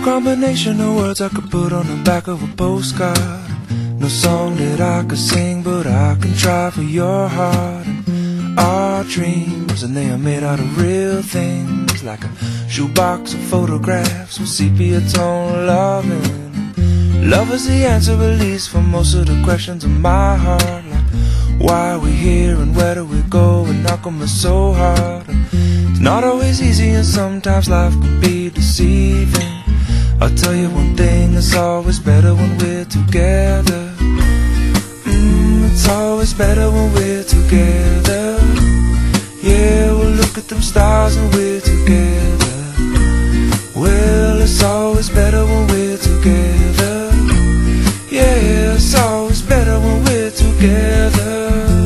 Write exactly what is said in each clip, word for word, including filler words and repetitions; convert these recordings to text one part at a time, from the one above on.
combination of words I could put on the back of a postcard. No song that I could sing, but I can try for your heart. And our dreams, and they are made out of real things, like a shoebox of photographs with sepia tone loving. Love is the answer, at least for most of the questions in my heart, like why are we here and where do we go, and how come it's so hard. And it's not always easy, and sometimes life can be deceiving. I'll tell you one thing, it's always better when we're together. Mm, it's always better when we're together. Yeah, we'll look at them stars when we're together. Well, it's always better when we're together. Yeah, it's always better when we're together.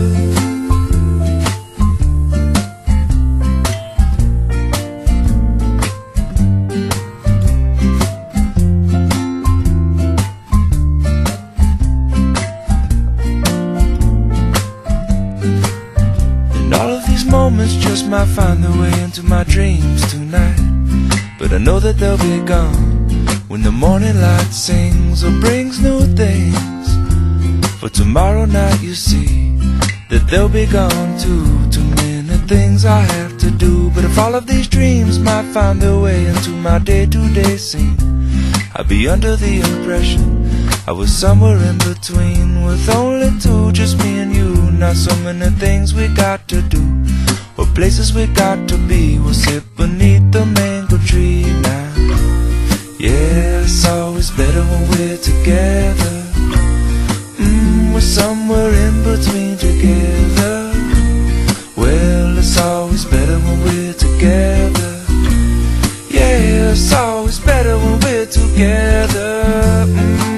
Moments just might find their way into my dreams tonight, but I know that they'll be gone when the morning light sings or brings new things. For tomorrow night you see that they'll be gone too. Too many things I have to do, but if all of these dreams might find their way into my day-to-day scene, I'd be under the impression I was somewhere in between, with only two, just me and you. Not so many things we got to do, or places we got to be. We'll sit beneath the mango tree now. Yeah, it's always better when we're together. Mm, we're somewhere in between together. Well, it's always better when we're together. Yeah, it's always better when we're together. Mm.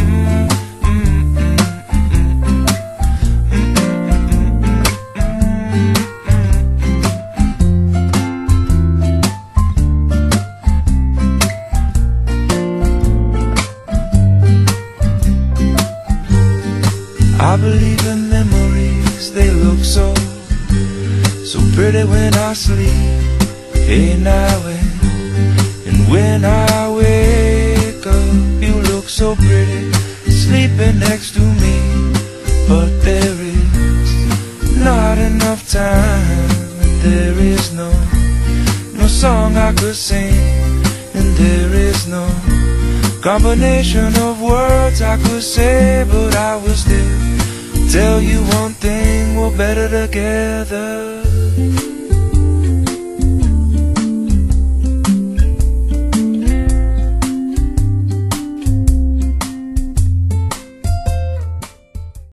I believe in memories, they look so, so pretty when I sleep. Hey now and, and when I wake up, you look so pretty, sleeping next to me. But there is not enough time, and there is no, no song I could sing, and there is no combination of words I could say, but I will still tell you one thing, we're better together.